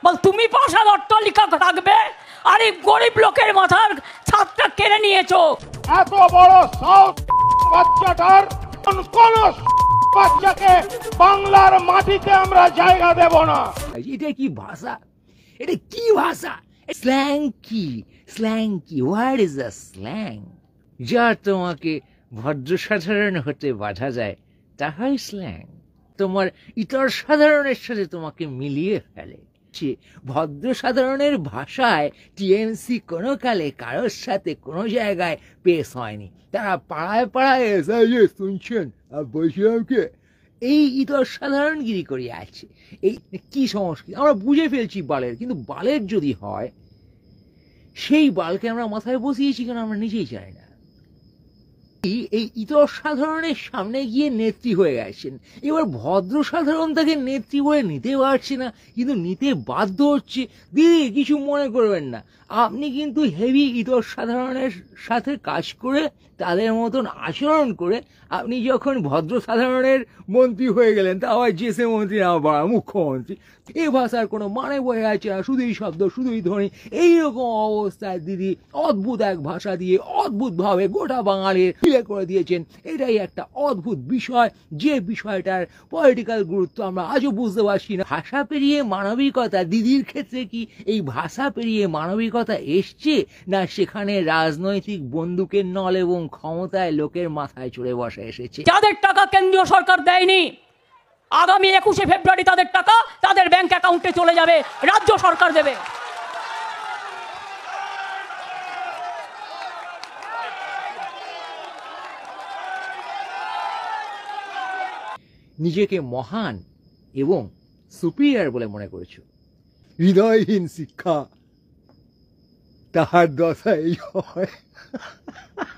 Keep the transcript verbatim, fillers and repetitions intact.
বল তুমি পাশাল অট্টালিকা থাকবে আর এই গরিব লোকের মাথার ছাদটা কেড়ে নিয়েছো। এত বড় সাউথ বাচ্চাটার কোন বাচ্চাকে বাংলার মাটিতে আমরা জায়গা দেব না। এটা কি ভাষা? এটা কি ভাষা? স্ল্যাং কি? স্ল্যাং কি? What is a slang? যা তোমাকে ভদ্র সাধারণ হতে বাধা যায় তাহাই স্ল্যাং। তোমার ইতর সাধারণের সাথে তোমাকে মিলিয়ে ফেলে। ভদ্র সাধারণের ভাষায় টিএমসি কোনো কালে কারোর সাথে কোনো জায়গায় পেশ হয়নি। তারা পাড়ায় পাড়ায় এসে শুনছেন আর বলছিলাম কে এই ইতর সাধারণগিরি করে আছে। এই কি সংস্কৃতি আমরা বুঝে ফেলছি বালের, কিন্তু বালের যদি হয় সেই বালকে আমরা মাথায় বসিয়েছি কেন আমরা নিজেই জানি না। এই ইতর সাধারণের সামনে গিয়ে নেত্রী হয়ে গেছেন, এবার ভদ্র সাধারণ তাকে নেত্রী বলে নিতে পারছে না, কিন্তু নিতে বাধ্য হচ্ছে। দিদি কিছু মনে করবেন না, আপনি কিন্তু হেভি ইতর সাধারণের সাথে কাজ করে তাদের মতন আচরণ করে আপনি যখন ভদ্র সাধারণের মন্ত্রী হয়ে গেলেন, তা আবার যে সে মন্ত্রী না বড় মুখ্যমন্ত্রী, এই ভাষার কোনো মানে বয়ে আছে না, শুধুই শব্দ শুধুই ধ্বনি। এইরকম অবস্থায় দিদি অদ্ভুত এক ভাষা দিয়ে অদ্ভুতভাবে গোটা বাঙালির ফিলে করে দিয়েছেন। এটাই একটা অদ্ভুত বিষয়, যে বিষয়টার পলিটিক্যাল গুরুত্ব আমরা আজও বুঝতে পারছি না। ভাষা পেরিয়ে মানবিকতা, দিদির ক্ষেত্রে কি এই ভাষা পেরিয়ে মানবিকতা এসছে, না সেখানে রাজনৈতিক বন্দুকের নল এবং ক্ষমতায় লোকের মাথায় চড়ে বসা এসেছে? যাদের টাকা কেন্দ্রীয় সরকার দেয়নি, আগামী একুশে ফেব্রুয়ারি তাদের টাকা তাদের ব্যাংক অ্যাকাউন্টে চলে যাবে, রাজ্য সরকার দেবে। নিজেকে মহান এবং সুপিরিয়র বলে মনে করেছ, হৃদয়হীন শিক্ষা তাহার দশা এই হয়।